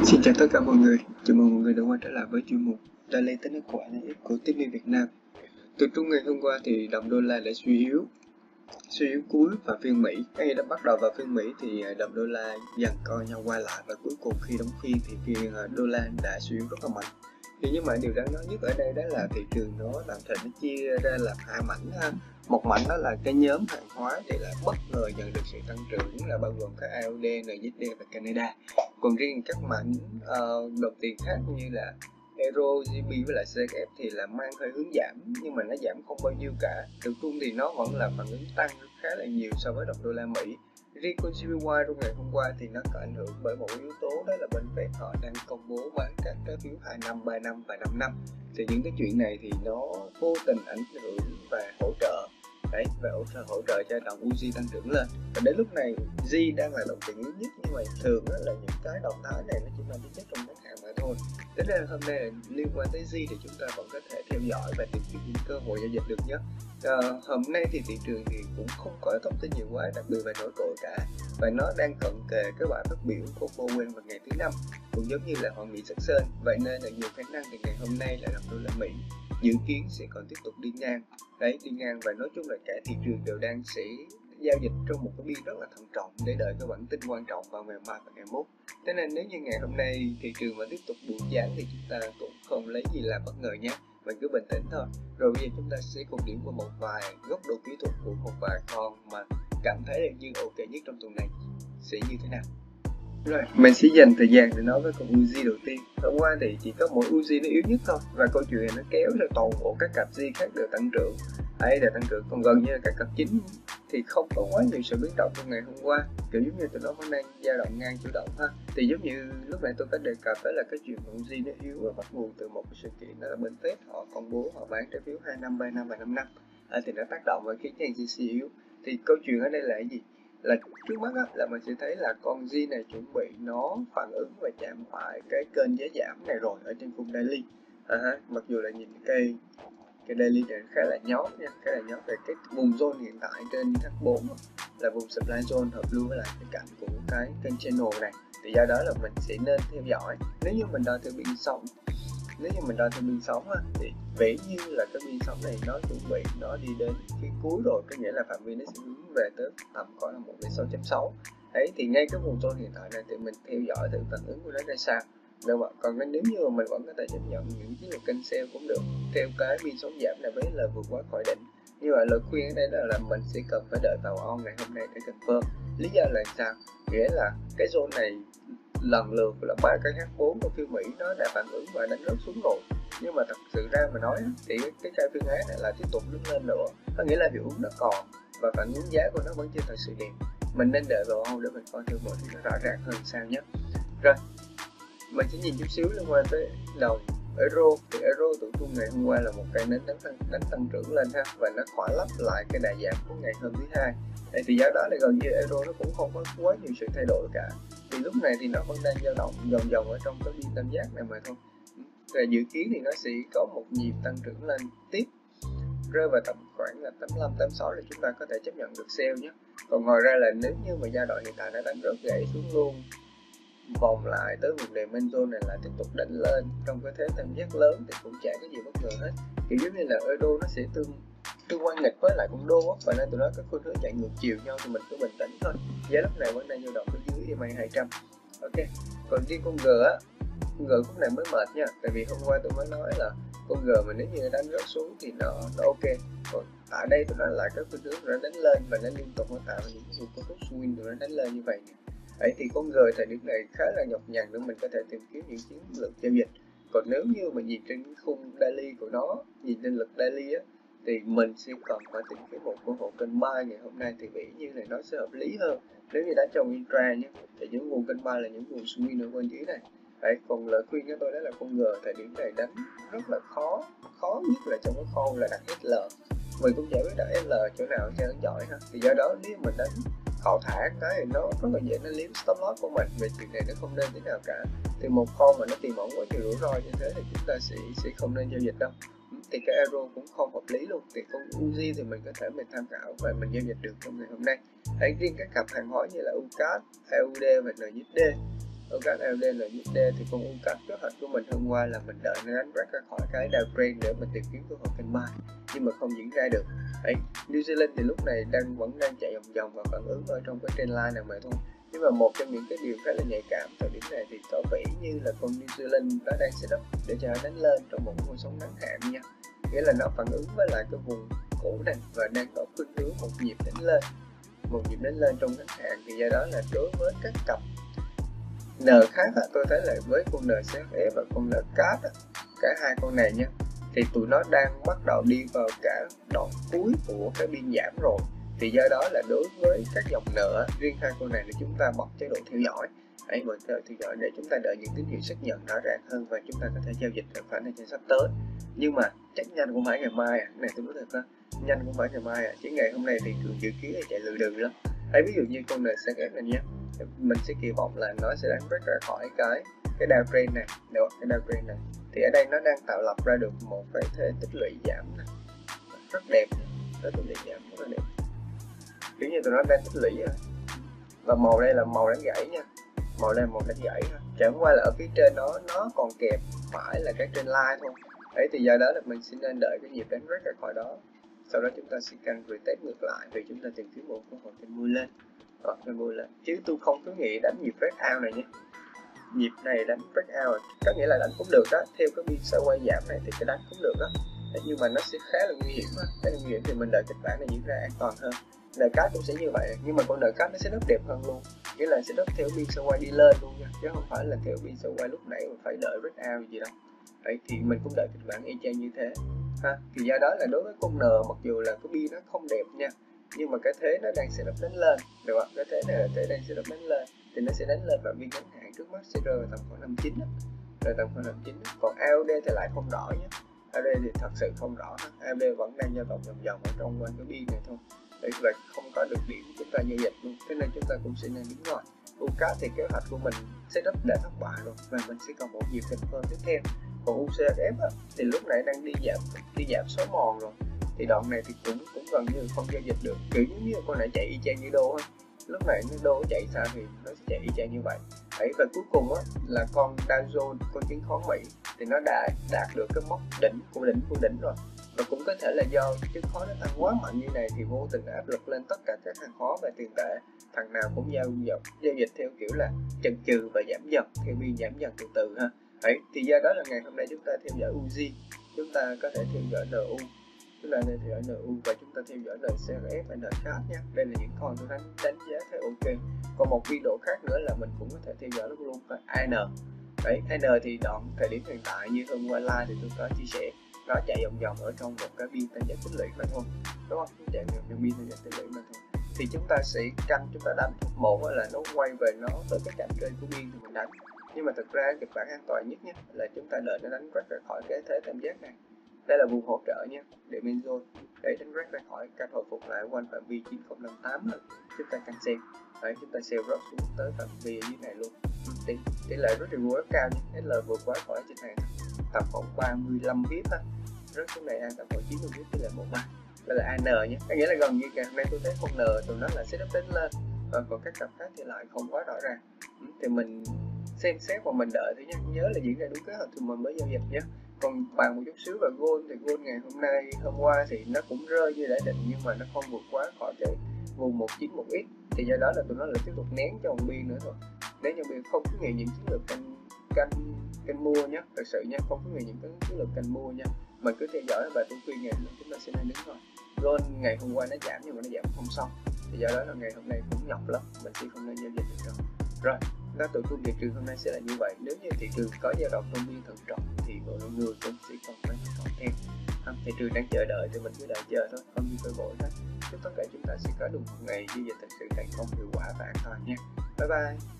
Xin chào tất cả mọi người, chào mừng mọi người đã quay trở lại với chuyên mục Daily tính kết quả lợi ích của Tiffany Việt Nam. Từ trung ngày hôm qua thì đồng đô la đã suy yếu cuối và phiên Mỹ. Khi đã bắt đầu vào phiên Mỹ thì đồng đô la dần co nhau quay lại và cuối cùng khi đóng phiên thì phiên đô la đã suy yếu rất là mạnh. Nhưng mà điều đáng nói nhất ở đây đó là thị trường nó tạm thời nó chia ra làm hai mảnh ha. Một mảnh đó là cái nhóm hàng hóa thì là bất ngờ nhận được sự tăng trưởng là bao gồm các AUD, NZD và Canada. Còn riêng các mảnh đồng tiền khác như là Euro, GB với lại CHF thì là mang hơi hướng giảm, nhưng mà nó giảm không bao nhiêu cả. Từ chung thì nó vẫn là phản ứng tăng khá là nhiều so với đồng đô la Mỹ. Riêng con JPY trong ngày hôm qua thì nó có ảnh hưởng bởi một yếu tố đó là bên Fed họ đang công bố bán các trái phiếu 2 năm, 3 năm và 5 năm. Thì những cái chuyện này thì nó vô tình ảnh hưởng và hỗ trợ hỗ trợ cho đồng USD tăng trưởng lên. Và đến lúc này Z đang là đồng tiền yếu nhất, nhưng mà thường là những cái động thái này nó chỉ mang tính chất trong ngắn hạn mà thôi. Thế nên hôm nay liên quan tới Z thì chúng ta vẫn có thể theo dõi và tìm kiếm những cơ hội giao dịch được nhé. Hôm nay thì thị trường thì cũng không có thông tin nhiều quá đặc biệt về nổi trội cả, và nó đang cận kề cái bài phát biểu của Powell vào ngày thứ Năm, cũng giống như là hội nghị Jackson. Vậy nên là nhiều khả năng thì ngày hôm nay là đồng đô la Mỹ dự kiến sẽ còn tiếp tục đi ngang, và nói chung là cả thị trường đều đang sẽ giao dịch trong một cái biên rất là thận trọng để đợi cái bản tin quan trọng vào ngày mai và ngày mốt. Thế nên nếu như ngày hôm nay thị trường mà tiếp tục buổi sáng thì chúng ta cũng không lấy gì làm bất ngờ nhé, mình cứ bình tĩnh thôi. Rồi bây giờ chúng ta sẽ cùng điểm qua một vài góc độ kỹ thuật của một vài con mà cảm thấy là như ok nhất trong tuần này sẽ như thế nào. Rồi, mình sẽ dành thời gian để nói với con Uzi đầu tiên. Hôm qua thì chỉ có mỗi Uzi nó yếu nhất thôi, và câu chuyện này nó kéo theo toàn bộ các cặp Z khác đều tăng trưởng. Còn gần như là các cặp chính thì không có quá nhiều sự biến động trong ngày hôm qua, kiểu giống như tụi nó vẫn đang dao động ngang chủ động ha. Thì giống như lúc nãy tôi có đề cập tới là cái chuyện Uzi nó yếu và bắt nguồn từ một cái sự kiện đó là bên Fed họ công bố họ bán trái phiếu 2 năm, 3 năm và 5 năm. Thì nó tác động và khiến cho NZC yếu. Thì câu chuyện ở đây là cái gì? Là trước mắt là mình sẽ thấy là con Z này chuẩn bị nó phản ứng và chạm phải cái kênh giá giảm này rồi ở trên vùng daily. Mặc dù là nhìn cái daily này khá là nhót về cái vùng zone hiện tại trên H4 là vùng supply zone hợp lưu với lại cái cạnh của cái kênh channel này. Thì do đó là mình sẽ nên theo dõi. Nếu như mình đo theo biên sóng thì ví như là cái biên sóng này nó chuẩn bị nó đi đến cái cuối rồi, có nghĩa là phạm vi nó sẽ hướng về tới tầm khoảng là 1,6.6. Đấy, thì ngay cái vùng zone hiện tại này thì mình theo dõi thử phản ứng của nó ra sao. Còn nếu như mà mình vẫn có thể chấp nhận những chiến lược kênh sell cũng được theo cái biên sóng giảm này với là vượt quá khỏi đỉnh. Như vậy lời khuyên ở đây là mình sẽ cần phải đợi vào on ngày hôm nay để confirm. Lý do là sao? Nghĩa là cái zone này lần lượt là 3 cái H4 của phiên Mỹ nó đã phản ứng và đánh rớt xuống rồi, nhưng mà thật sự ra mà nói thì cái cây phiên Á này là tiếp tục đứng lên nữa, có nghĩa là hiệu ứng nó còn và phản ứng giá của nó vẫn chưa thật sự đẹp. Mình nên đợi vào hôm để mình coi thử mọi thứ nó rõ ràng hơn sao nhé. Rồi mình sẽ nhìn chút xíu liên quan tới đồng euro. Thì euro tự chung ngày hôm qua là một cây nến đánh tăng trưởng lên ha, và nó khỏa lấp lại cái đà giảm của ngày hôm thứ Hai. Thì giá đó là gần như euro nó cũng không có quá nhiều sự thay đổi cả. Thì lúc này thì nó vẫn đang dao động vòng ở trong cái biên tam giác này mà thôi. Và dự kiến thì nó sẽ có một nhịp tăng trưởng lên tiếp, rơi vào tầm khoảng là 85, 86 là chúng ta có thể chấp nhận được sell nhé. Còn ngoài ra là nếu như mà giai đoạn hiện tại nó đánh rớt gãy xuống luôn, vòng lại tới vùng đèn main zone này là tiếp tục đánh lên trong cái thế tam giác lớn thì cũng chả có gì bất ngờ hết. Kiểu giống như là euro nó sẽ tương quan nghịch với lại con đô, và nên tụi nó có khuynh hướng chạy ngược chiều nhau, thì mình cứ bình tĩnh thôi. Giá lúc này vẫn đang dao động ở dưới EMA 200. Ok. Còn riêng con G khúc này mới mệt nha, tại vì hôm qua tôi mới nói là con G mà nếu như nó đánh rớt xuống thì nó ok. Còn tại đây tụi nó lại có khuynh hướng nó đánh lên và nó liên tục nó tạo những cái cú swing tụi nó đánh lên như vậy nè. Đấy, thì con G thời điểm này khá là nhọc nhằn để mình có thể tìm kiếm những chiến lược giao dịch. Còn nếu như mà nhìn trên khung daily của nó, nhìn trên lực daily á, thì mình sẽ cần phải tìm kiếm một cơ hội kênh buy ngày hôm nay, thì ví như này nó sẽ hợp lý hơn nếu như đánh trong intra nhé. Thì những nguồn kênh buy là những nguồn swing ở bên dưới này. Đấy, còn lời khuyên của tôi đó là con G thời điểm này đánh rất là khó nhất là trong cái khâu là đặt SL. Mình cũng chả biết đặt SL chỗ nào cho nó giỏi ha. Thì do đó nếu mình đánh cậu thả cái thì nó rất là dễ nó liếm stop loss của mình. Về chuyện này nó không nên thế nào cả. Thì một con mà nó tiềm ẩn quá nhiều rủi ro như thế thì chúng ta sẽ không nên giao dịch đâu. Thì cái euro cũng không hợp lý luôn. Thì con Uzi thì mình có thể mình tham khảo và mình giao dịch được trong ngày hôm nay. Hãy riêng các cặp hàng hóa như là UCAD, AUD và NZD UCAS AUD là USD thì con UCAS kế hoạch của mình hôm qua là mình đợi nó đánh break ra khỏi cái downtrend để mình tìm kiếm cơ hội canh buy, nhưng mà không diễn ra được. Đấy, New Zealand thì lúc này vẫn đang chạy vòng vòng và phản ứng ở trong cái trendline này mà thôi. Nhưng mà một trong những cái điều khá là nhạy cảm thời điểm này thì có vẻ như là con New Zealand nó đang setup để cho nó đánh lên trong một con sóng ngắn hạn nha, nghĩa là nó phản ứng với lại cái vùng cũ này và đang có khuynh hướng một nhịp đánh lên trong ngắn hạn. Thì do đó là đối với các cặp N khác tôi thấy là với con NCFE và con NCAS cả hai con này nha, thì tụi nó đang bắt đầu đi vào cả đoạn cuối của cái biên giảm rồi. Thì do đó là đối với các dòng nợ riêng hai con này thì chúng ta bật chế độ theo dõi, hãy bật theo dõi để chúng ta đợi những tín hiệu xác nhận rõ ràng hơn và chúng ta có thể giao dịch trong khoảng thời gian sắp tới. Nhưng mà chắc nhanh cũng phải ngày mai này tôi nói thật đó, nhanh cũng phải ngày mai chứ ngày hôm nay thì thường dự kiến là chạy lừ đừ lắm. Hay ví dụ như con NCFE này nhé, mình sẽ kỳ vọng là nó sẽ đánh break ra khỏi cái downtrend này, cái downtrend này. Thì ở đây nó đang tạo lập ra được một cái thế tích lũy giảm này, rất đẹp, tích lũy giảm rất là đẹp, kiểu như tụi nó đang tích lũy rồi. Và màu đây là màu đánh gãy nha, màu đây là màu đánh gãy ha. Chẳng qua là ở phía trên nó còn kẹp phải là cái trendline thôi. Đấy, thì do đó là mình sẽ nên đợi cái nhịp đánh break ra khỏi đó, sau đó chúng ta sẽ căn retest ngược lại vì chúng ta tìm kiếm một cơ hội kênh mua lên, mua lên. Chứ tôi không có nghĩ đánh nhịp break out này nhé. Nhịp này đánh break out có nghĩa là đánh cũng được đó, theo cái biên sideways giảm này thì cái đánh cũng được đó. Thế nhưng mà nó sẽ khá là nguy hiểm á. Khá là nguy hiểm thì mình đợi kịch bản này diễn ra an toàn hơn. NCAS cũng sẽ như vậy, nhưng mà con NCAS nó sẽ rất đẹp hơn luôn, nghĩa là sẽ rất theo biên sideways đi lên luôn nha, chứ không phải là theo biên sideways lúc nãy mà phải đợi break out gì đâu. Đấy, thì mình cũng đợi kịch bản y chang như thế ha. Thì do đó là đối với con N, mặc dù là cái biên nó không đẹp nha, nhưng mà cái thế nó đang setup đánh lên, được không? Cái thế này là thế đang setup đánh lên, thì nó sẽ đánh lên và biên ngắn hạn trước mắt sẽ rơi vào tầm khoảng 59 á, rơi tầm khoảng 59. Còn AUD thì lại không rõ nhé, AUD thì thật sự không rõ, AUD vẫn đang dao động vòng vòng ở trong quanh cái biên này thôi. Đấy, và không có được điểm chúng ta giao dịch luôn, thế nên chúng ta cũng sẽ nên đứng ngoài. UCAS thì kế hoạch của mình setup đã thất bại rồi và mình sẽ còn một nhịp confirm tiếp theo. Còn UCSF thì lúc nãy đang đi giảm số mòn rồi, thì đoạn này thì cũng gần như không giao dịch được, kiểu như con này chạy y chang như đô ha. Lúc này nó đô chạy sao thì nó sẽ chạy y chang như vậy. Đấy, và cuối cùng là con Dow Jones, con chứng khoán Mỹ, thì nó đã đạt được cái mốc đỉnh của đỉnh rồi. Và cũng có thể là do chứng khoán nó tăng quá mạnh như này thì vô tình áp lực lên tất cả các hàng khó về tiền tệ, thằng nào cũng giao dịch theo kiểu là chần chừ và giảm dần, theo biên giảm dần từ từ ha. Đấy, thì do đó là ngày hôm nay chúng ta theo dõi UZ, chúng ta có thể theo dõi NU, chúng ta nên theo dõi NU và chúng ta theo dõi NCFE và NCAS nhé. Đây là những con tôi đánh giá thấy ok. Còn một video khác nữa là mình cũng có thể theo dõi luôn là AN. Đấy, AN thì đoạn thời điểm hiện tại như hôm qua live thì tôi có chia sẻ, nó chạy vòng vòng ở trong một cái biên tăng giá tích lũy mà thôi, đúng không? Chạy vòng trong biên tăng giá tích lũy mà thôi. Thì chúng ta sẽ canh, chúng ta đánh một là nó quay về nó tới cái cạnh trên của biên thì mình đánh. Nhưng mà thực ra kịch bản an toàn nhất là chúng ta đợi nó đánh break ra khỏi cái thế tam giác này. Đây là vùng hỗ trợ nha, để bên zone để đánh break ra khỏi cách hồi phục lại quanh phạm vi 9058 rồi. Chúng ta căn xem, đấy, chúng ta sell drop xuống tới phạm vi dưới này luôn. Tỷ lệ rất reward cao nha, SL vượt quá khỏi trên này tầm khoảng 35 pip ha, rất xuống này tầm khoảng 90 pip tỷ lệ 13. Đây là AN nhé, có nghĩa là gần như cả hôm nay tôi thấy con N tụi nó là setup đánh lên, còn các cặp khác thì lại không quá rõ ràng. Thì mình xem xét và mình đợi thôi nhé, nhớ là diễn ra đúng kế hoạch thì mình mới giao dịch nhé. Còn bàn một chút xíu về gold thì gold ngày hôm qua thì nó cũng rơi như đã định, nhưng mà nó không vượt quá khỏi cái vùng 191x, thì do đó là tụi nó lại tiếp tục nén cho biên nữa thôi. Nếu như biên không có nghề những chiến lược canh mua nhé, thật sự nha, không có nghề những cái chiến lược canh mua nha, mình cứ theo dõi và tôi khuyên ngày chúng ta sẽ nên đứng thôi. Gold ngày hôm qua nó giảm nhưng mà nó giảm không xong, thì do đó là ngày hôm nay cũng nhọc lắm, mình sẽ không nên giao dịch được đâu. Rồi, đó tụi tôi thị trường hôm nay sẽ là như vậy. Nếu như thị trường có dao động trong biên thận trọng thì mọi người cũng sẽ còn phải thận trọng thêm. Thị trường đang chờ đợi thì mình cứ đợi chờ thôi, không như cơ vội hết. Chúc tất cả chúng ta sẽ có được một ngày giao dịch thật sự thành công, hiệu quả và an toàn nha. Bye bye.